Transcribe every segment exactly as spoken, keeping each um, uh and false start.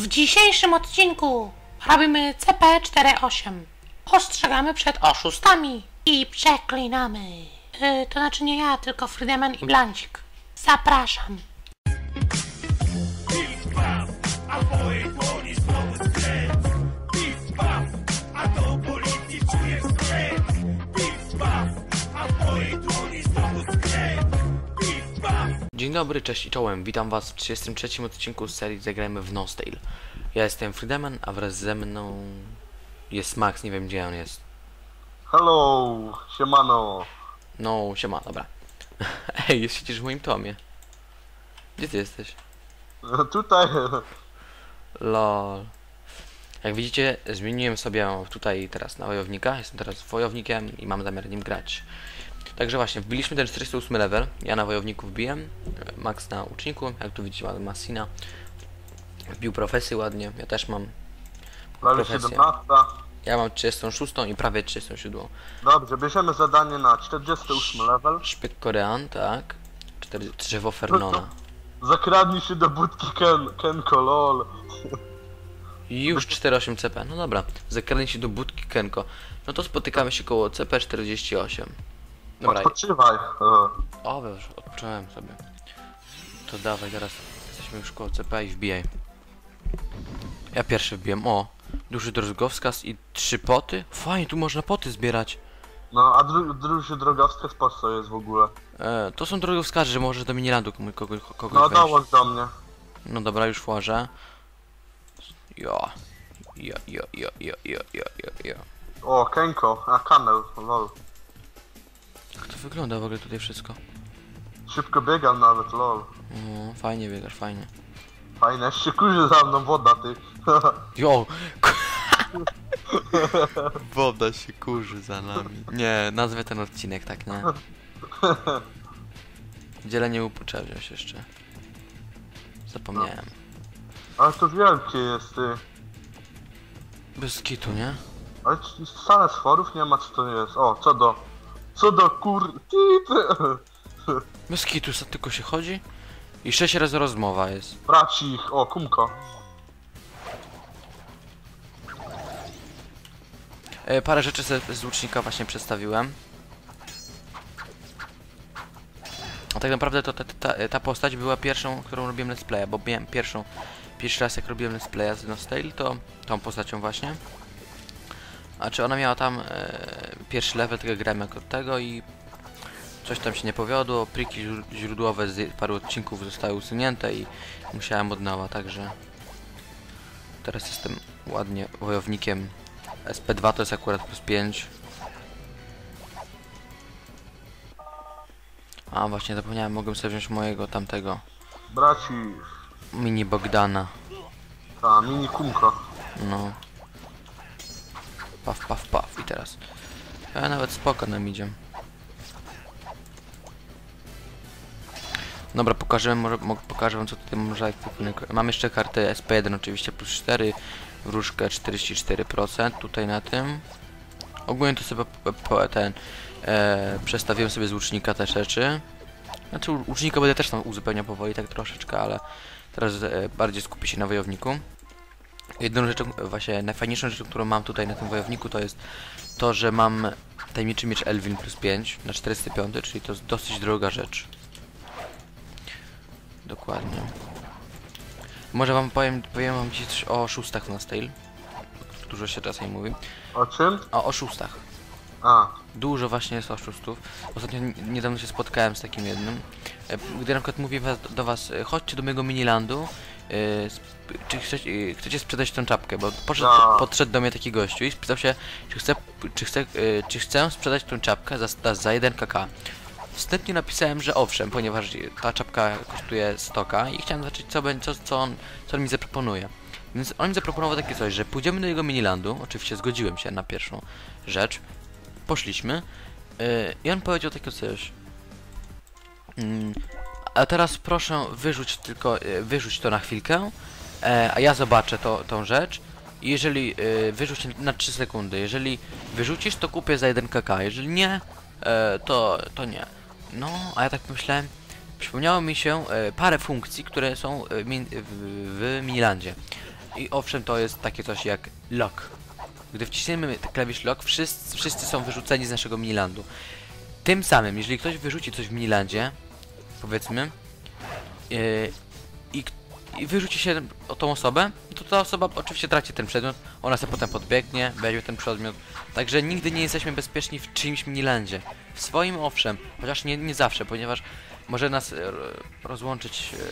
W dzisiejszym odcinku robimy C P cztery osiem. Ostrzegamy przed oszustami i przeklinamy. Yy, to znaczy nie ja, tylko Friedeman i Blancik. Zapraszam. A w mojej dłoni znowu skręt. Pif, paf, a do policji czujesz skręt. Pif, paf, a w mojej dłoni znowu skręt. Pif, paf. Dzień dobry, cześć i czołem. Witam was w trzydziestym trzecim odcinku z serii Zagrajmy w Nostale. Ja jestem Friedeman, a wraz ze mną jest Max, nie wiem gdzie on jest. Hello, siemano. No, siema, dobra. Ej, jest przecież w moim tomie. Gdzie ty jesteś? Tutaj. Lol. Jak widzicie, zmieniłem sobie tutaj teraz na wojownika. Jestem teraz wojownikiem i mam zamiar nim grać. Także właśnie, wbiliśmy ten czterdziesty ósmy level. Ja na wojowniku wbiłem, Max na łuczniku. Jak tu widzicie, mamy Massina. Wbił profesję ładnie, ja też mam Level profesję. siedemnaście. Ja mam trzydziestą szóstą i prawie trzydziestą siódmą. Dobrze, bierzemy zadanie na czterdziesty ósmy level. Szpyk Korean, tak. Cztery, drzewo Fernona. Zakradnij się do budki Ken, Kenko, lol. I już cztery osiem C P. No dobra, zakradnij się do budki Kenko. No to spotykamy się koło C P czterdzieści osiem. Dobra. Odpoczywaj. O, już odpocząłem sobie. To dawaj, teraz jesteśmy już koło C P i wbijaj. Ja pierwszy wbiłem. O, duży drogowskaz i trzy poty. Fajnie, tu można poty zbierać. No, a dru drugi drogowskaz po co jest w ogóle? E, to są drogowskazy, że możesz do minirandu kogoś, kogoś, kogoś No, wejść. dołącz do mnie. No dobra, już włożę. Jo. Jo, jo, jo, jo, jo, jo, jo, jo. O, Kenko, a Kamel, lol. Jak to wygląda w ogóle tutaj wszystko? Szybko biegam nawet, lol. No, fajnie biegasz, fajnie. Fajne, jeszcze kurzy za mną woda, ty. Jo! Woda się kurzy za nami. Nie, nazwę ten odcinek tak, nie? Dzielenie upoczęło się jeszcze. Zapomniałem. Ale to wielkie jest, ty. Bez kitu, nie? Ale wcale sforów nie ma, co to jest. O, co do... Co do kur... Bez kitu, tylko się chodzi i sześć razy rozmowa jest. Bracich, o, kumko. E, parę rzeczy z, z łucznika właśnie przedstawiłem. A tak naprawdę to ta, ta, ta postać była pierwszą, którą robiłem let's playa, bo miałem pierwszą, pierwszy raz jak robiłem let's playa z Nostale, to tą postacią właśnie. A czy ona miała tam e, pierwszy level, tego grałem jako tego i coś tam się nie powiodło, pliki źródłowe z paru odcinków zostały usunięte i musiałem od nowa, także teraz jestem ładnie wojownikiem. S P dwa to jest akurat plus pięć. A właśnie zapomniałem, mogłem sobie wziąć mojego tamtego Bracich. mini Bogdana. Ta, mini kumko. No. Paf, paf, paf i teraz. Ja nawet spoko nam idzie. Dobra, pokażę, może, pokażę wam co tutaj można. Mam jeszcze kartę S P jeden oczywiście plus cztery. Wróżkę czterdzieści cztery procent tutaj na tym. Ogólnie to sobie po, ten e, przestawiłem sobie z łucznika te rzeczy. Znaczy łucznika będę też tam uzupełniał powoli tak troszeczkę, ale teraz e, bardziej skupię się na wojowniku. Jedną rzeczą, właśnie najfajniejszą rzeczą, którą mam tutaj na tym wojowniku, to jest to, że mam tajemniczy miecz Elwin plus pięć na czterysta pięć, czyli to jest dosyć droga rzecz. Dokładnie. Może wam powiem, powiem wam dziś o oszustach na Nostale. Dużo się czasami mówi. O czym? O oszustach. A. Dużo właśnie jest oszustów. Ostatnio niedawno się spotkałem z takim jednym. Gdy na przykład mówię was, do was, chodźcie do mojego minilandu, yy, czy chcecie, yy, chcecie sprzedać tą czapkę, bo poszedł, no. podszedł do mnie taki gościu i spytał się, czy chcę, czy chcę, yy, czy chcę sprzedać tą czapkę za, za jeden K K. Wstępnie napisałem, że owszem, ponieważ ta czapka kosztuje sto K i chciałem zobaczyć, co, co, co, on, co on mi zaproponuje. Więc on mi zaproponował takie coś, że pójdziemy do jego minilandu, oczywiście zgodziłem się na pierwszą rzecz, poszliśmy yy, i on powiedział takie coś. Yy, a teraz proszę wyrzuć tylko, yy, wyrzuć to na chwilkę, yy, a ja zobaczę to, tą rzecz. I jeżeli yy, wyrzuć na trzy sekundy, jeżeli wyrzucisz, to kupię za jeden K K, jeżeli nie, yy, to, to nie. No, a ja tak myślałem, przypomniało mi się e, parę funkcji, które są e, min, w, w Minilandzie. I owszem, to jest takie coś jak lock. Gdy wciśniemy klawisz lock, wszyscy, wszyscy są wyrzuceni z naszego minilandu. Tym samym, jeżeli ktoś wyrzuci coś w minilandzie, powiedzmy, yy, i, i wyrzuci się o tą osobę, to ta osoba oczywiście traci ten przedmiot, ona sobie potem podbiegnie, weźmie ten przedmiot. Także nigdy nie jesteśmy bezpieczni w czyimś minilandzie. W swoim owszem, chociaż nie, nie zawsze, ponieważ może nas e, rozłączyć e,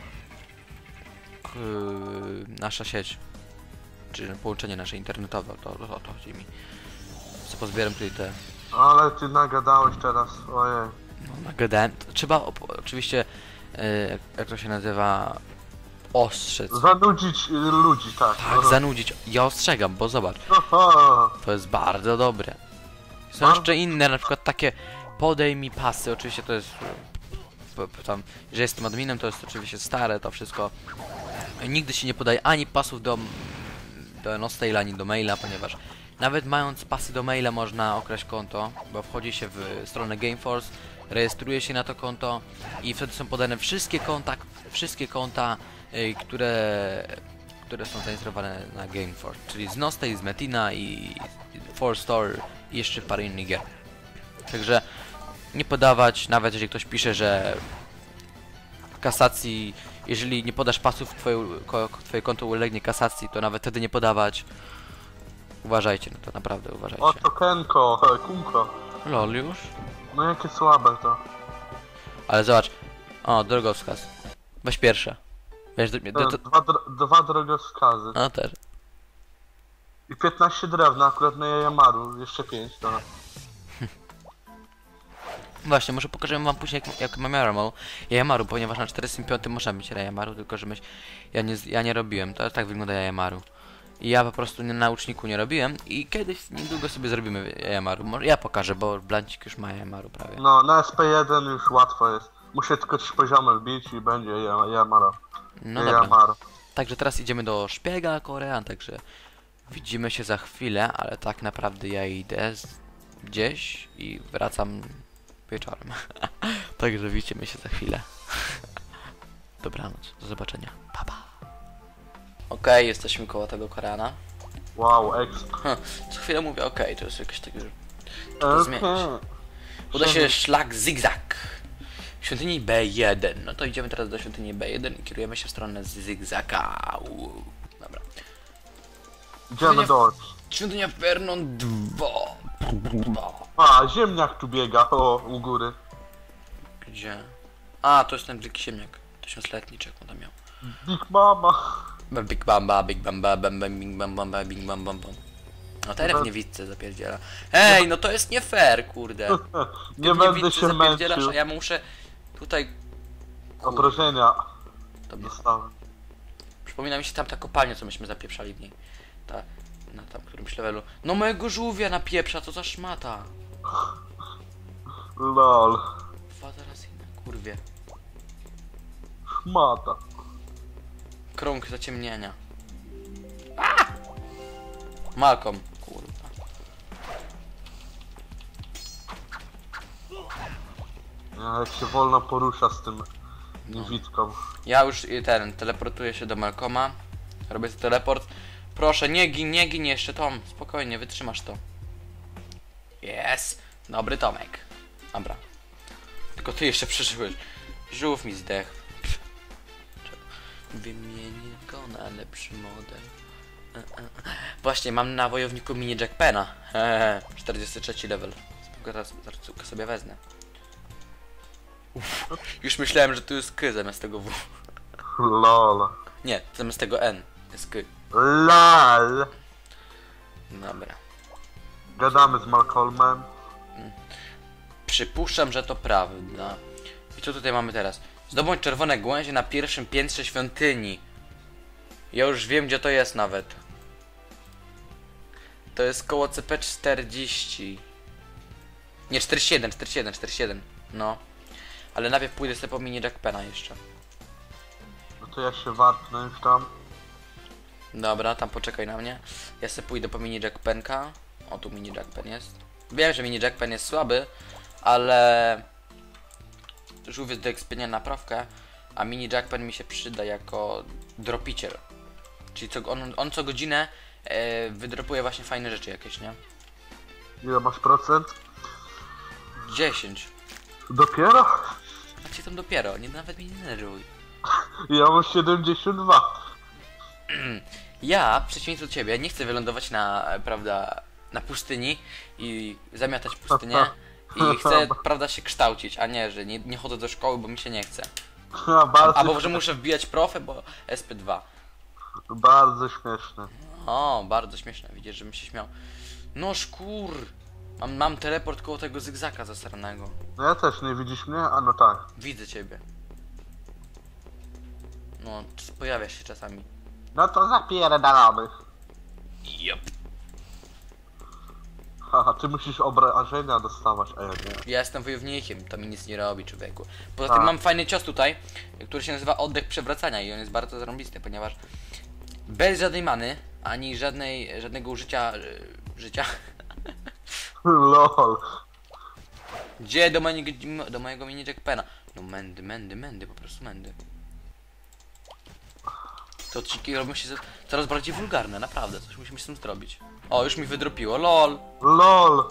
k, nasza sieć, czy połączenie nasze internetowe, to o to chodzi mi. Co pozbieram tutaj te... Ale ty nagadałeś teraz, ojej. No, nagadałem. Trzeba op- oczywiście, e, jak, jak to się nazywa, ostrzec. Zanudzić y, ludzi, tak. Tak, zanudzić. Ja ostrzegam, bo zobacz, Aha. to jest bardzo dobre. Są Bardzo- jeszcze inne, na przykład takie podej mi pasy, oczywiście to jest p- p- tam, że jestem adminem, to jest oczywiście stare to wszystko. Nigdy się nie podaje ani pasów do do Nostale, ani do maila, ponieważ nawet mając pasy do maila można okraść konto, bo wchodzi się w stronę Gameforce, rejestruje się na to konto i wtedy są podane wszystkie konta, wszystkie konta, y, które które są zainstalowane na Gameforce, czyli z Nostale, z Metina i Four Store i jeszcze parę innych gier. Także nie podawać, nawet jeżeli ktoś pisze, że w kasacji, jeżeli nie podasz pasów, twoje, ko, twoje konto ulegnie kasacji, to nawet wtedy nie podawać. Uważajcie, no to naprawdę uważajcie. O, to Kenko, he, Kunko. Lol już? No jakie słabe to. Ale zobacz. O, drogowskaz. Weź pierwsze. Wiesz, do, do, E, do, Dwa, dro dwa drogowskazy. no też. I piętnaście drewna, akurat na Jajamaru, jeszcze pięć, to... Właśnie, może pokażemy wam później jak, jak mam Yamaru, Yamaru, ponieważ na czterdziestym piątym można mieć Yamaru, tylko że myśl, ja nie, ja nie robiłem, to tak wygląda Yamaru. I ja po prostu nie, na uczniku nie robiłem i kiedyś niedługo sobie zrobimy Yamaru. Może ja pokażę, bo Blancik już ma Yamaru prawie. No, na S P jeden już łatwo jest. Muszę tylko trzy poziomy wbić i będzie Jajamaro. No dobra. Jajamaro. Także teraz idziemy do szpiega Korean, także widzimy się za chwilę, ale tak naprawdę ja idę z, gdzieś i wracam wieczorem. Także widzimy się za chwilę. Dobranoc, do zobaczenia. Pa, pa. Okej, okay, jesteśmy koło tego Koreana. Wow, exp. Hm, co chwilę mówię okej, okay, to jest jakieś takie, że to Okej. zmienić. Uda się szlak zigzag. Świątyni B jeden. No to idziemy teraz do świątyni B jeden i kierujemy się w stronę zigzaga. Uuu. Dobra. Idziemy do... Świątynia Vernon dwa. A, ziemniak tu biega, o, u góry. Gdzie? A, to jest ten wielki ziemniak. Tysiącletni, czy jak on tam miał. Big Mama. Big bamba, big bamba, bam bam, bing bam bamba, bing bam bam bam. No teraz w niewidce zapierdziela. Ej, no to jest nie fair, kurde. Nie Ty w będę niewidce się zapierdzielasz, męczył. a ja muszę tutaj... Obrażenia To mnie... dostałem. Przypomina mi się tam ta kopalnia, co myśmy zapieprzali w niej. Ta, na tam którymś levelu. No mojego żółwia napieprza, co za szmata. Lol. Dwa zaraz inne, kurwie. Szmata. Krąg zaciemnienia. A! Malcolm, kurwa. Ja, jak się wolno porusza z tym niewidką. Ja już y, ten, teleportuję się do Malcolma. Robię sobie teleport. Proszę, nie gin, nie gin jeszcze, Tom. Spokojnie, wytrzymasz to. Jest. Dobry Tomek. Dobra. Tylko ty jeszcze przeżyłeś. Żółw mi zdechł. Wymienię go na lepszy model. E, e, e. Właśnie, mam na wojowniku mini Jackpena. Hehe, czterdziesty trzeci level. Teraz sobie wezmę. Uff, już myślałem, że tu jest K zamiast tego W. Lol. Nie, zamiast tego N jest K. Lol. Dobra. Gadamy z Malcolmem. Przypuszczam, że to prawda. I co tutaj mamy teraz? Zdobądź czerwone gałęzie na pierwszym piętrze świątyni. Ja już wiem, gdzie to jest nawet. To jest koło C P czterdzieści. Nie, czterdzieści jeden, czterdzieści jeden, czterdzieści jeden. No. Ale najpierw pójdę sobie po mini Jackpena jeszcze. No to ja się wartnę już tam. Dobra, tam poczekaj na mnie. Ja sobie pójdę po mini Jackpenka. O, tu mini Jackpen jest. Wiem, że mini Jackpen jest słaby, ale... żółw jest do ekspienia na prawkę, a mini Jackpen mi się przyda jako dropiciel. Czyli co, on, on co godzinę e, wydropuje właśnie fajne rzeczy jakieś, nie? Ile masz procent? dziesięć. Dopiero? A ci tam dopiero, nie, nawet mnie nie denerwuj. Ja mam siedemdziesiąt dwa. Ja, w przeciwieństwie do ciebie, nie chcę wylądować na, e, prawda, na pustyni i zamiatać pustynię. I chcę, prawda, się kształcić, a nie, że nie, nie chodzę do szkoły, bo mi się nie chce. Bardzo, Albo że muszę wbijać profę, bo S P dwa. bardzo śmieszne. O, bardzo śmieszne, widzisz, żebym się śmiał. No szkur! Mam, mam teleport koło tego zygzaka zasranego. No ja też, nie widzisz mnie? A no tak. Widzę ciebie. No, pojawiasz się czasami. No to zapierdalamy. Jop. Haha, ty musisz obrażenia dostawać, a ja nie. Ja jestem wojownikiem, to mi nic nie robi, człowieku. Poza tym A. mam fajny cios tutaj, który się nazywa oddech przewracania i on jest bardzo zarąbisty, ponieważ bez żadnej many, ani żadnej, żadnego użycia e, życia. Lol. Gdzie do mojego, do mojego mini jackpena? No mędy, mędy, mędy, po prostu mędy. Te odcinki robią się coraz bardziej wulgarne, naprawdę, coś musimy z tym zrobić. O, już mi wydropiło, lol. LOL.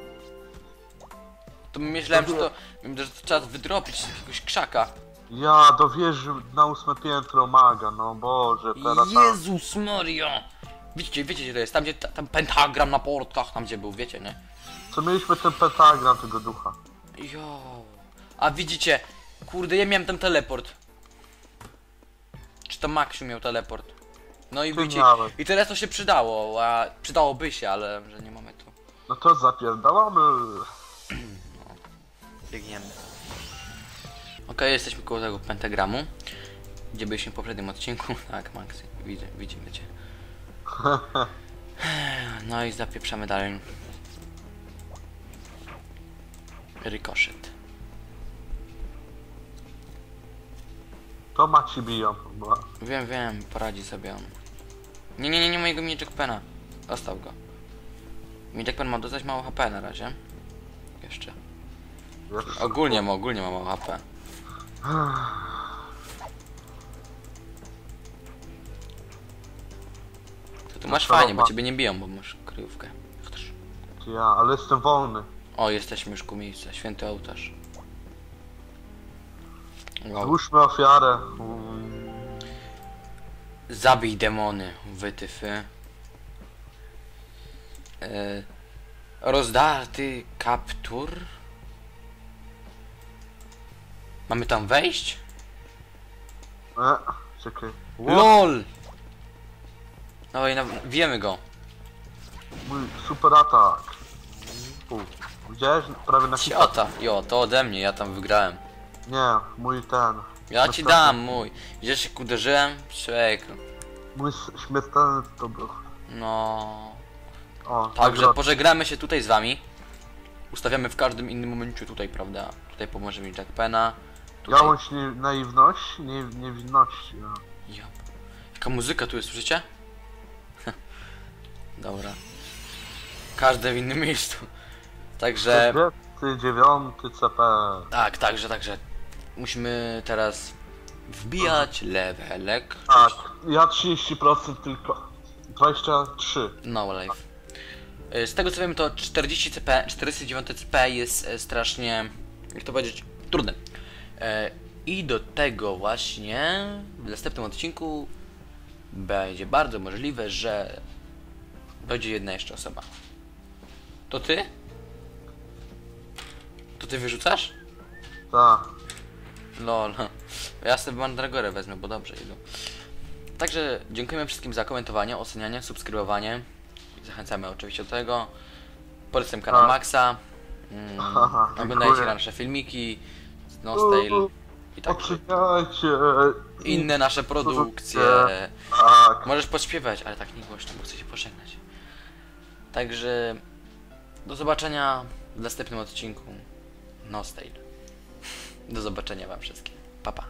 To myślałem, że to, że to trzeba wydropić z jakiegoś krzaka. Ja do wieży na ósme piętro maga, no Boże, teraz tak. Jezus Maria! Widzicie, wiecie gdzie to jest? Tam gdzie ta, tam pentagram na portkach, tam gdzie był, wiecie, nie? Co mieliśmy ten pentagram tego ducha. Jo. A widzicie, kurde, ja miałem ten teleport. Czy to Maxiu miał teleport? No i Ty widzicie, miałeś. i teraz to się przydało, a przydałoby się, ale że nie mamy tu. No to zapierdalamy. Biegniemy. Okej, jesteśmy koło tego pentagramu, gdzie byliśmy w poprzednim odcinku. Tak, Maxi, widzę, widzimy cię. No i zapieprzamy dalej. Rykoszet. To Maxi biją. Bo... Wiem, wiem, poradzi sobie on. Nie, nie, nie, nie mojego mini jackpena. Dostał go. Mini jackpen ma dosyć mało H P na razie. Jeszcze. Jest... Ogólnie ma, ogólnie ma mało H P. To tu masz fajnie, bo ciebie nie biją, bo masz kryjówkę. Chociaż- Ja, ale jestem wolny. O, jesteśmy już ku miejscu. Święty ołtarz. Wow. Złóżmy ofiarę. Mm, Zabij demony, wytyfy. E, rozdarty kaptur. Mamy tam wejść? E, czekaj. LOL! No i na, wiemy go. Mój super atak. U, widziałeś? Prawie na hita. Ciota, jo, to ode mnie, ja tam wygrałem. Nie, mój ten. Ja ci dam mój. Gdzieś się uderzyłem? Człowieku. Mój s- śmiertelny to był. No. O, Także nagrod- pożegnamy się tutaj z wami. Ustawiamy w każdym innym momencie tutaj, prawda? Tutaj pomoże mi Jackpena. Tutaj... Gałąź nie, naiwności, nie, niewinności. No. Ja. Jaka muzyka tu jest, słyszycie? Dobra. Każde w innym miejscu. Także... trzydziesty dziewiąty C P. Tak, także, także. Musimy teraz wbijać levelek. Tak, ja trzydzieści procent tylko. dwadzieścia trzy. No life. Z tego co wiem, to czterdzieści C P, czterdzieści dziewięć C P jest e, strasznie, jak to powiedzieć, trudne. E, I do tego właśnie w następnym odcinku będzie bardzo możliwe, że będzie jedna jeszcze osoba. To ty? To ty wyrzucasz? Tak. Lol. Ja sobie Mandragorę wezmę, bo dobrze idą. Także dziękujemy wszystkim za komentowanie, ocenianie, subskrybowanie. Zachęcamy oczywiście do tego. Polecam kanał Tak. Maxa. Mm, Aha, oglądajcie dziękuję. nasze filmiki z Nostale i tak Poczekajcie. inne nasze produkcje. Tak. Możesz podśpiewać, ale tak nie głośno, bo chcę się pożegnać. Także do zobaczenia w następnym odcinku Nostale. Do zobaczenia wam wszystkim. Pa, pa.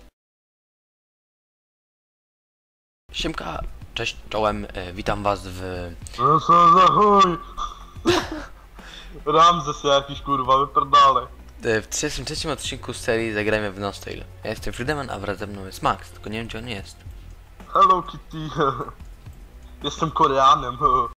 Siemka, cześć, czołem, e, witam was w... No co za chuj. Ramzes jakiś kurwa, wypierdalaj. e, w trzydziestym trzecim odcinku z serii Zagrajmy w Nostale. Ja jestem Friedeman, a wraz ze mną jest Max, tylko nie wiem gdzie on jest. Hello Kitty. Jestem Koreanem.